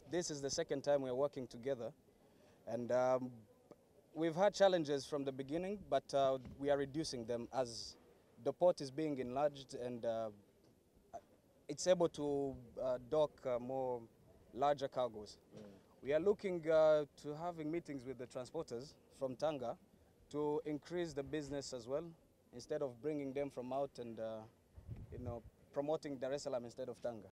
this is the second time we're working together, and we've had challenges from the beginning, but we are reducing them as the port is being enlarged and it's able to dock more larger cargoes. We are looking to having meetings with the transporters from Tanga to increase the business as well, instead of bringing them from out and promoting Dar es Salaam instead of Tanga.